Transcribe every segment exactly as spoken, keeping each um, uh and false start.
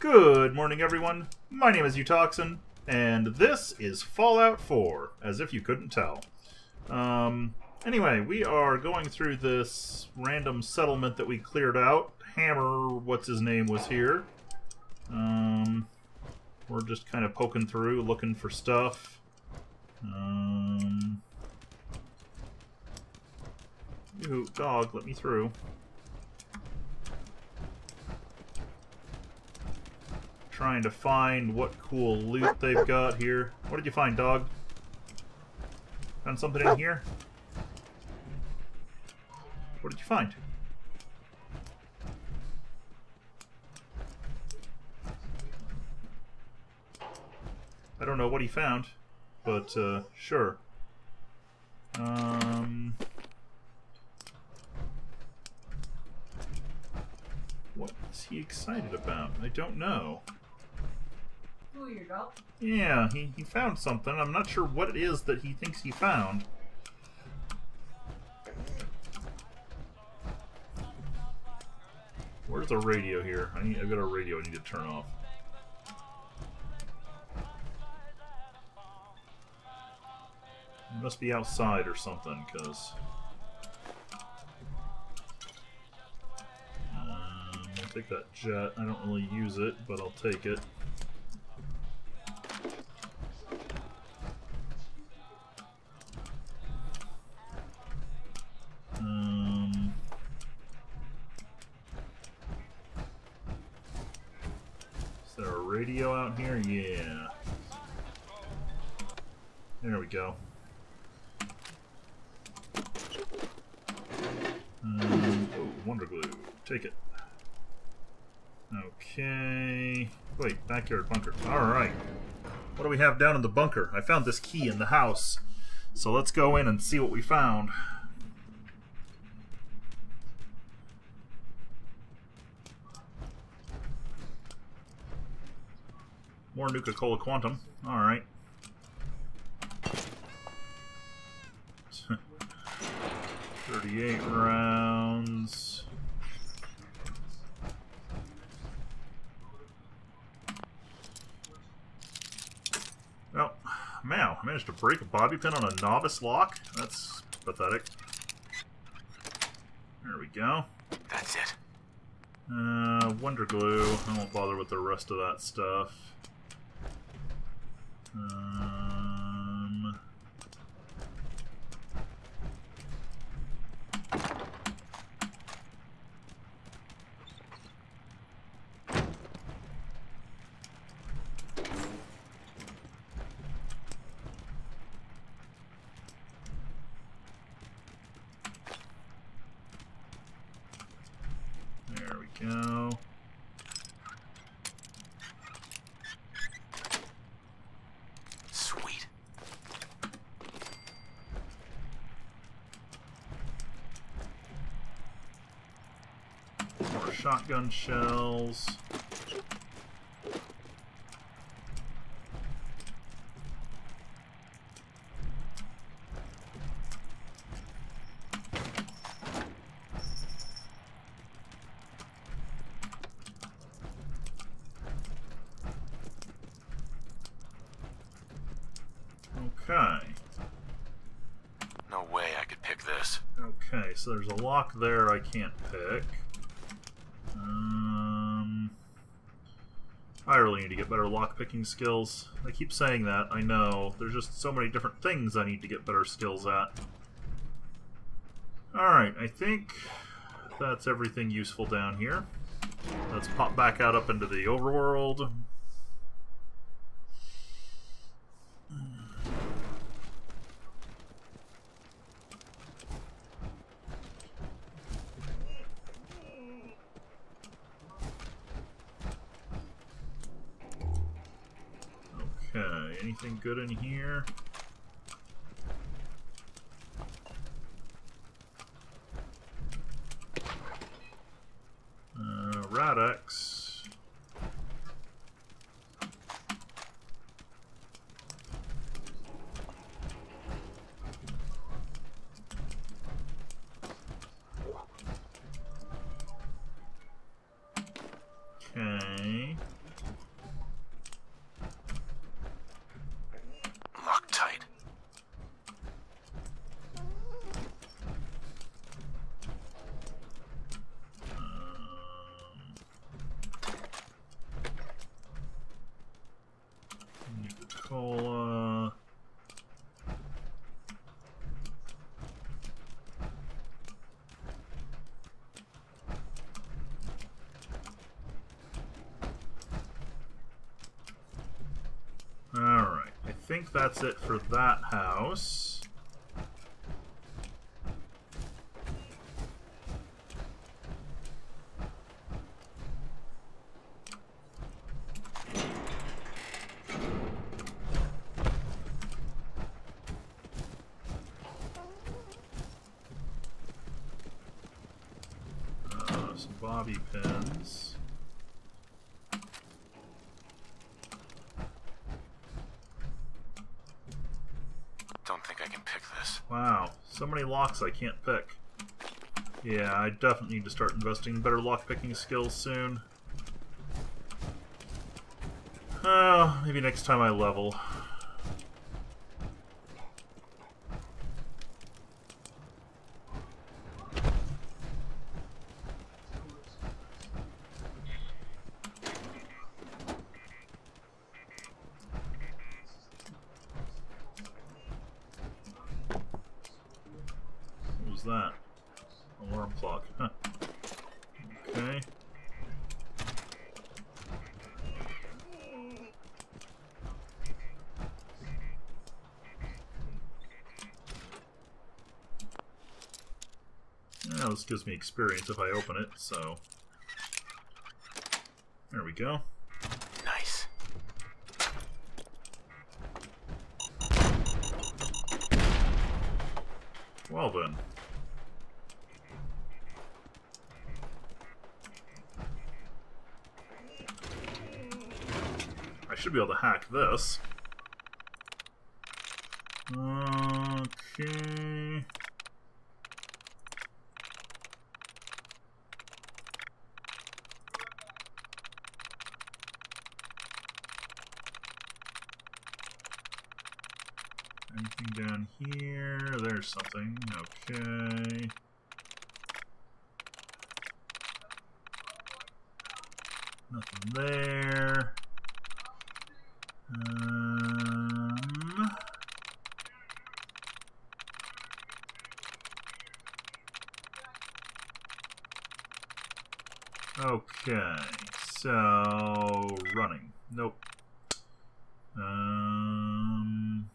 Good morning, everyone. My name is Utoxin, and this is Fallout four, as if you couldn't tell. Um, anyway, we are going through this random settlement that we cleared out. Hammer, what's his name, was here. Um, we're just kind of poking through, looking for stuff. Um, you dog, let me through. Trying to find what cool loot they've got here. What did you find, dog? Found something in here? What did you find? I don't know what he found, but uh, sure. Um, what is he excited about? I don't know. Ooh, your dog? Yeah, he, he found something. I'm not sure what it is that he thinks he found. Where's the radio here? I need, I've got a radio I need to turn off. It must be outside or something, because... Um, I'll take that jet. I don't really use it, but I'll take it. Um... Is there a radio out here? Yeah. There we go. Um, oh, Wonder Glue. Take it. Okay. Wait, backyard bunker. Alright. What do we have down in the bunker? I found this key in the house. So let's go in and see what we found. More Nuka-Cola Quantum. Alright. thirty-eight rounds. Oh, man, I managed to break a bobby pin on a novice lock? That's pathetic. There we go. That's it. Uh, Wonder Glue. I won't bother with the rest of that stuff. Um... There we go. Sweet. More shotgun shells. Okay. No way I could pick this. Okay, so there's a lock there I can't pick. Um, I really need to get better lock-picking skills. I keep saying that, I know. There's just so many different things I need to get better skills at. Alright, I think that's everything useful down here. Let's pop back out up into the overworld. Okay, anything good in here? Uh, Radex. Okay. think that's it for that house. Uh, some bobby pins. Don't think I can pick this. Wow, so many locks I can't pick. Yeah, I definitely need to start investing in better lock picking skills soon. Oh, maybe next time I level. What was that? Alarm clock. Huh. Okay. Yeah, this gives me experience if I open it, so... There we go. Nice. Well then. I should be able to hack this. Okay... Anything down here? There's something. Okay. Nothing there. Um, okay. So running. Nope. Um.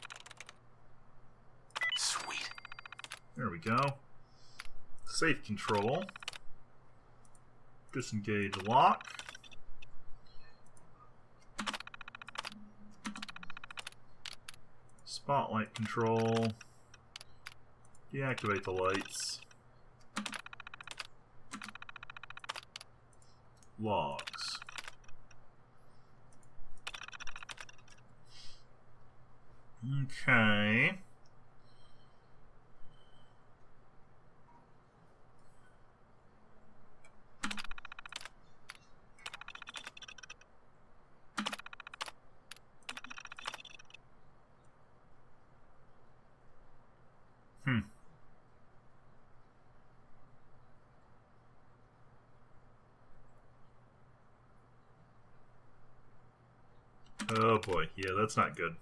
Sweet. There we go. Safe control. Disengage lock. Spotlight control. Deactivate the lights. Logs. Okay. Hmm. Oh boy, yeah, that's not good.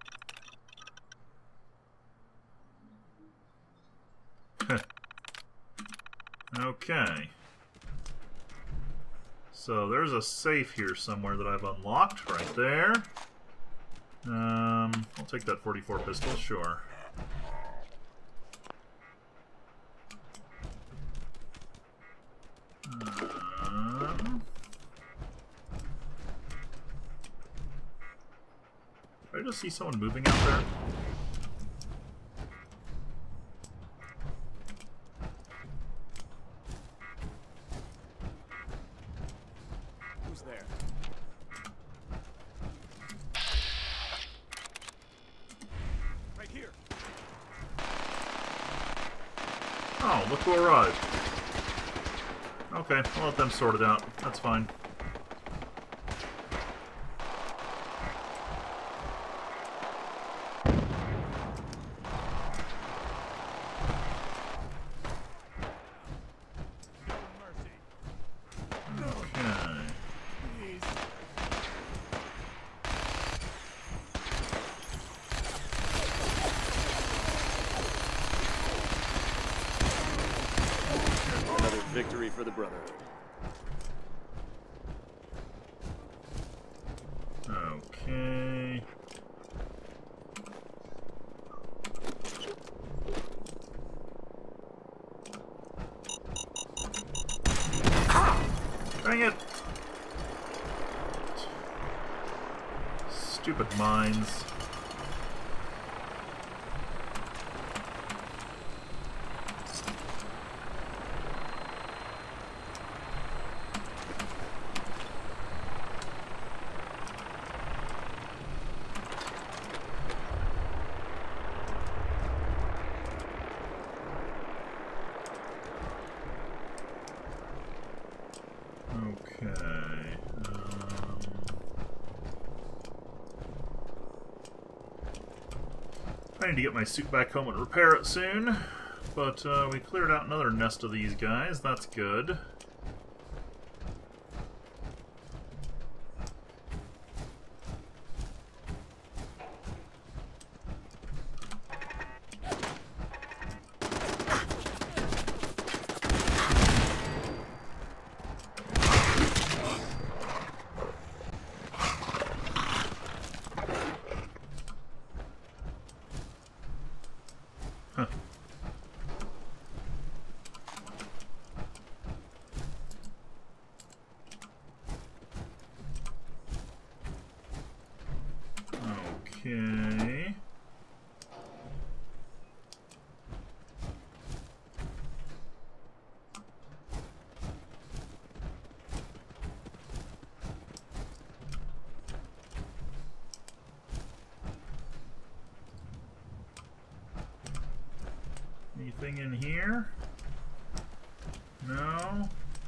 Okay. So there's a safe here somewhere that I've unlocked right there. Um, I'll take that forty-four pistol, sure. Um, did I just see someone moving out there? Who's there? Right here. Oh, look who arrived. Okay, I'll let them sort it out. That's fine. Victory for the Brotherhood. Okay. Dang it! Stupid mines. Okay. Um, I need to get my suit back home and repair it soon, but uh, we cleared out another nest of these guys. That's good. Huh. Okay. Anything in here? No.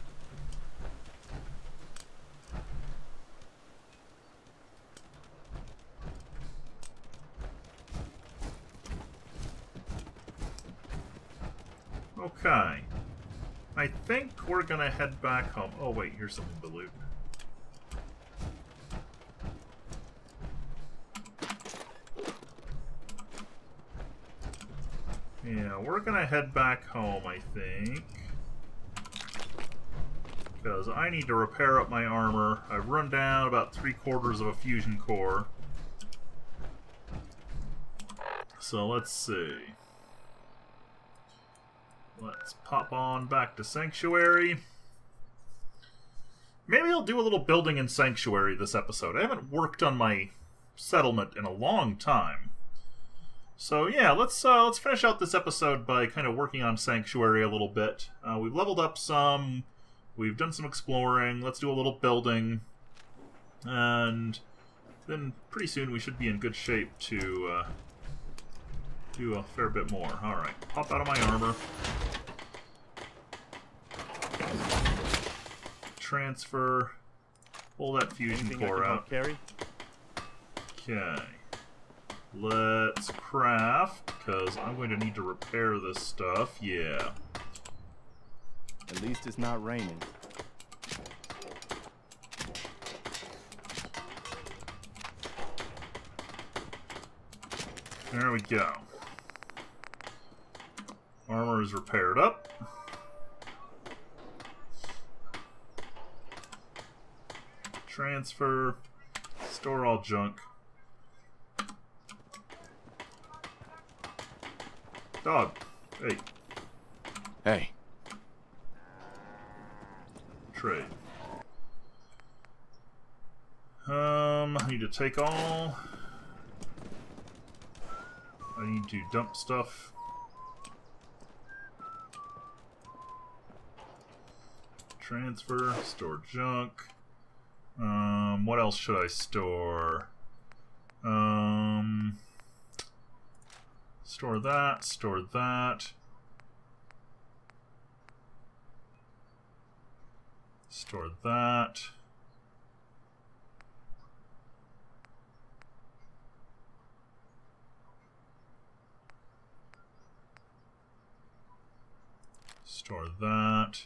Okay. I think we're gonna head back home. Oh wait, here's something to loot. Yeah, we're gonna head back home, I think. Because I need to repair up my armor. I've run down about three quarters of a fusion core. So let's see. Let's pop on back to Sanctuary. Maybe I'll do a little building in Sanctuary this episode. I haven't worked on my settlement in a long time. So yeah, let's uh, let's finish out this episode by kind of working on Sanctuary a little bit. Uh, we've leveled up some, we've done some exploring, let's do a little building, and then pretty soon we should be in good shape to uh, do a fair bit more. Alright, pop out of my armor. Transfer, pull that fusion Anything I core can help out. carry? Okay. Let's craft, because I'm going to need to repair this stuff. Yeah. At least it's not raining. There we go. Armor is repaired up. Transfer. Store all junk. Dog. Hey. Hey. Trade. Um, I need to take all. I need to dump stuff. Transfer, store junk. Um, what else should I store? Um, store that, store that. Store that. Store that.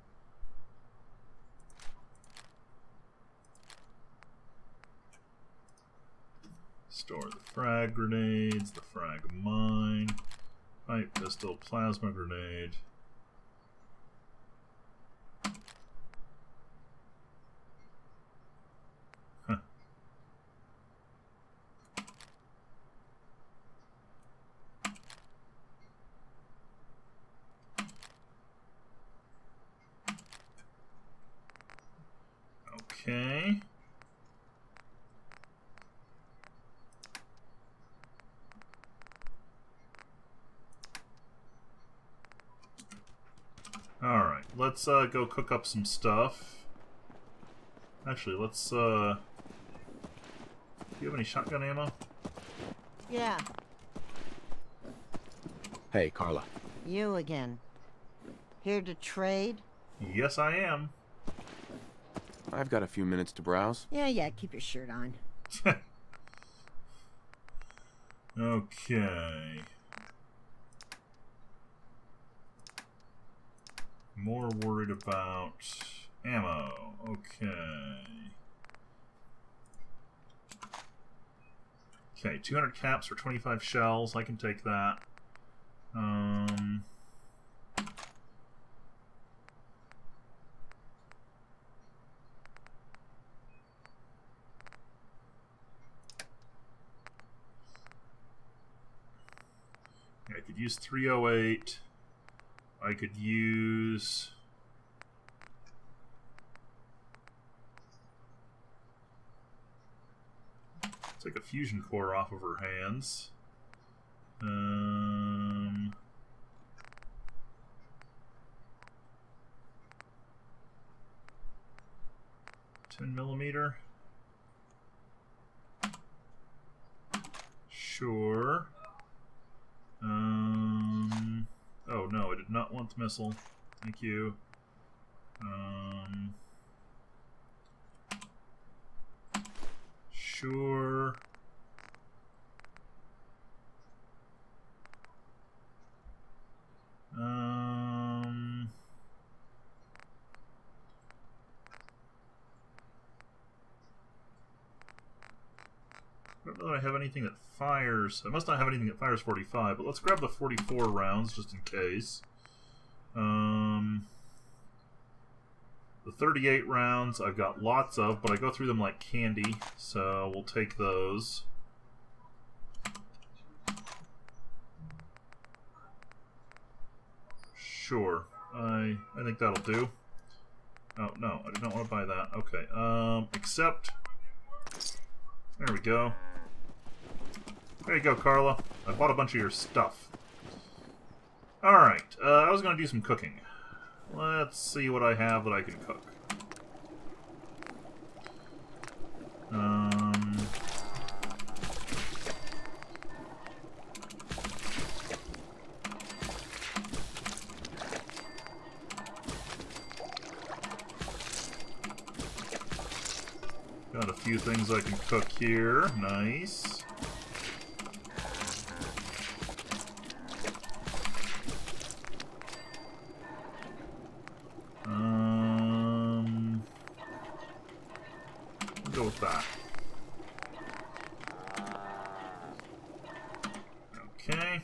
Store the frag grenades, the frag mine, pipe pistol, plasma grenade. Huh. Alright, let's uh, go cook up some stuff. Actually, let's... Uh... Do you have any shotgun ammo? Yeah, Hey, Carla. you again. Here to trade? Yes, I am. I've got a few minutes to browse. Yeah, yeah, keep your shirt on. Okay. More worried about ammo. Okay. Okay, two hundred caps for twenty-five shells. I can take that. Um... I could use three oh eight. I could use... Take a fusion core off of her hands. Um... ten millimeter. Sure. Um, oh no, I did not want the missile. Thank you. Um, sure. Um, I don't know that I have anything that fires. I must not have anything that fires forty-five, but let's grab the forty-four rounds just in case. Um, the thirty-eight rounds I've got lots of, but I go through them like candy, so we'll take those. Sure. I I think that'll do. Oh, no, I did not want to buy that. Okay, um, except... There we go. There you go, Carla. I bought a bunch of your stuff. Alright, uh, I was going to do some cooking. Let's see what I have that I can cook. Um... Got a few things I can cook here. Nice. Um, we'll go with that. Okay.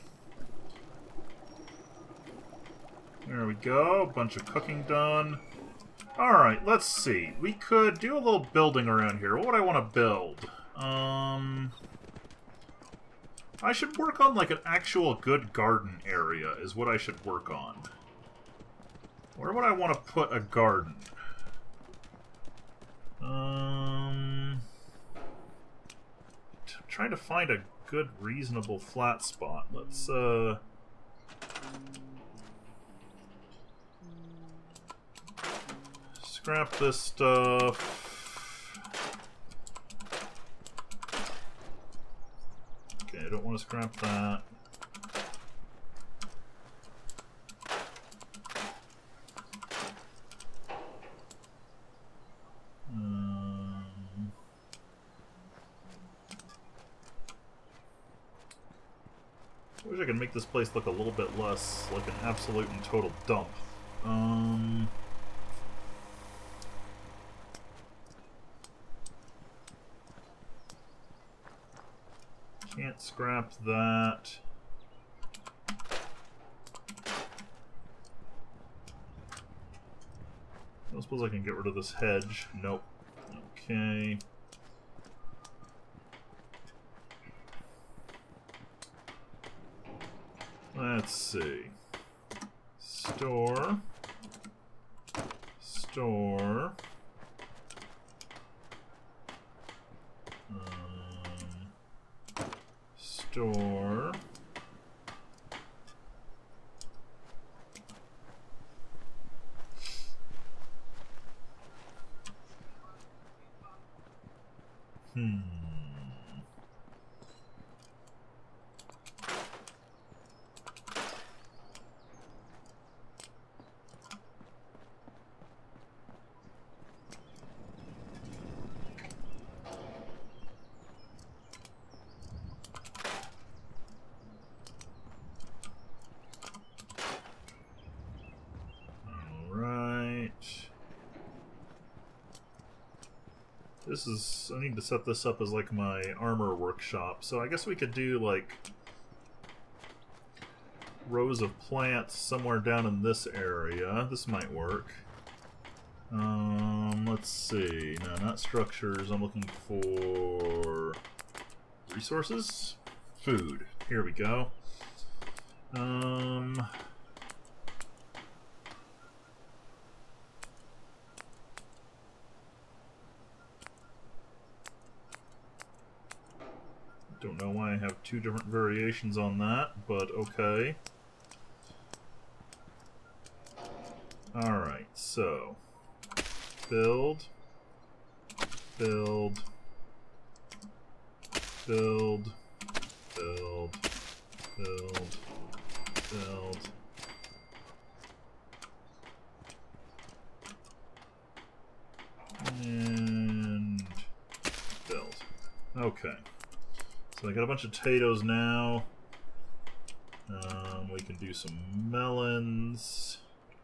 There we go. Bunch of cooking done. Alright, let's see. We could do a little building around here. What would I want to build? Um, I should work on like an actual good garden area is what I should work on. Where would I want to put a garden? Um, t trying to find a good, reasonable flat spot. Let's, uh... scrap this stuff. Okay, I don't want to scrap that. Um, I wish I could make this place look a little bit less like an absolute and total dump. Um... Can't scrap that. I don't suppose I can get rid of this hedge. Nope. Okay. Let's see. Store. Store. Store. Hmm. This is, I need to set this up as like my armor workshop, so I guess we could do like rows of plants somewhere down in this area. This might work. Um, let's see. No, not structures. I'm looking for resources? Food. Here we go. Um... Don't know why I have two different variations on that, but okay. Alright, so build, build, build, build, build, build. And build. Okay. So I got a bunch of potatoes now. Um, we can do some melons.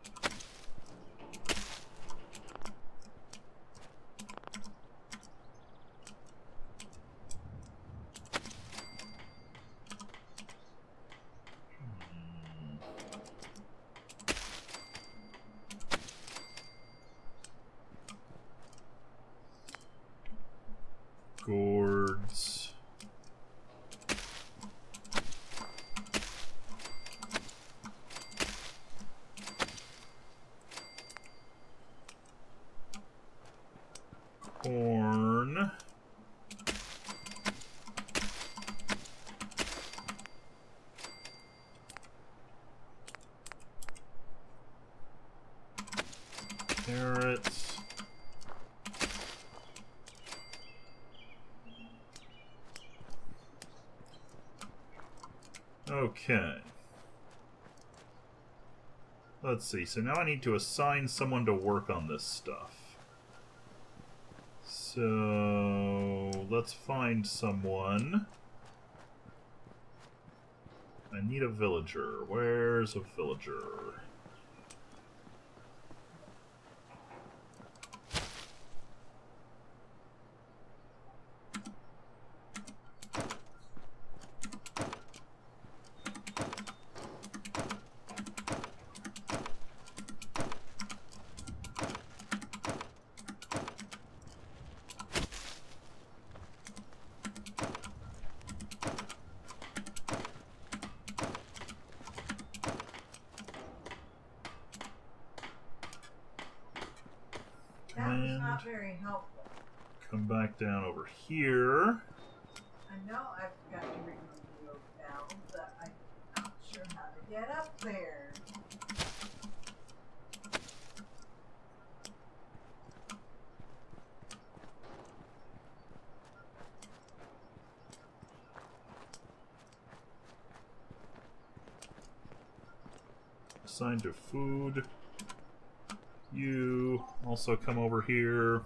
Gourds. Corn. Carrots. Okay. Let's see. So now I need to assign someone to work on this stuff. So let's find someone. I need a villager. Where's a villager? That was not very helpful. Come back down over here. I know I've got to remove those valves, but I'm not sure how to get up there. Assign to food. You also come over here.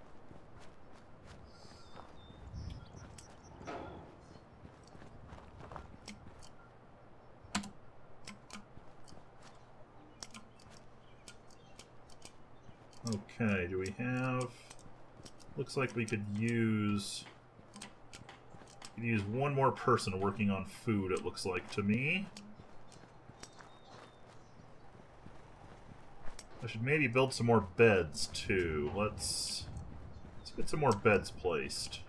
Okay, do we have... Looks like we could use... We could use one more person working on food, it looks like to me. I should maybe build some more beds, too. Let's... Let's get some more beds placed.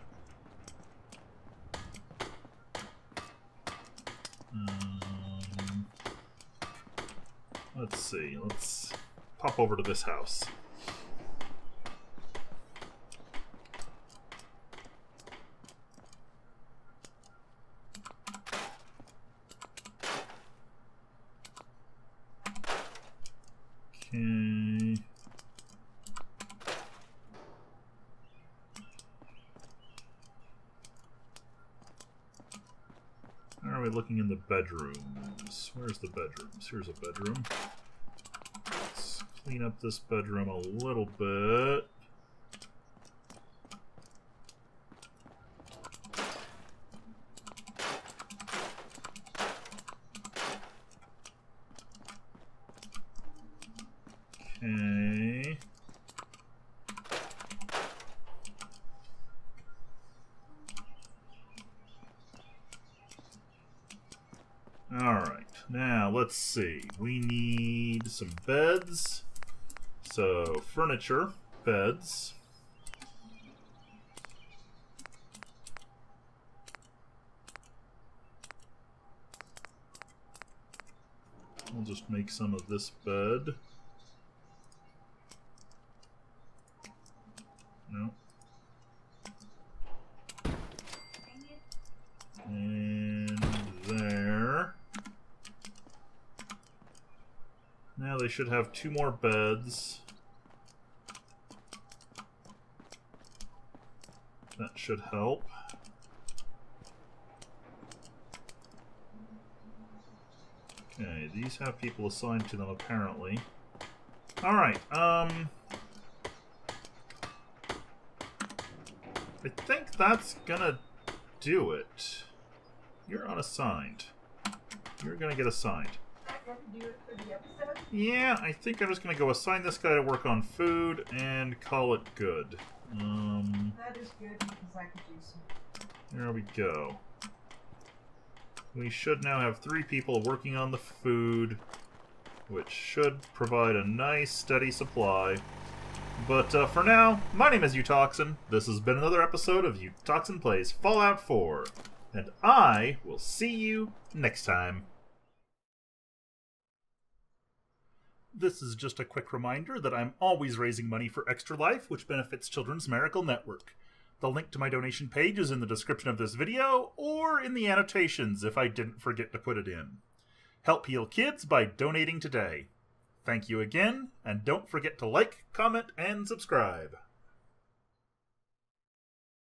Um, let's see. Let's pop over to this house. Okay. looking in the bedrooms? Where's the bedrooms? Here's a bedroom. Let's clean up this bedroom a little bit. Okay. Alright, now let's see. We need some beds. So, furniture, beds. We'll just make some of this bed. No. And there. Now they should have two more beds. That should help. Okay, these have people assigned to them apparently. Alright, um... I think that's gonna do it. You're unassigned. You're gonna get assigned. That gonna do it for the episode? Yeah, I think I'm just gonna go assign this guy to work on food and call it good. Um, That is good because I could use some. there we go. We should now have three people working on the food, which should provide a nice steady supply. But uh, for now, my name is Utoxin. This has been another episode of Utoxin Plays Fallout four. And I will see you next time. This is just a quick reminder that I'm always raising money for Extra Life, which benefits Children's Miracle Network. The link to my donation page is in the description of this video, or in the annotations if I didn't forget to put it in. Help heal kids by donating today. Thank you again, and don't forget to like, comment, and subscribe.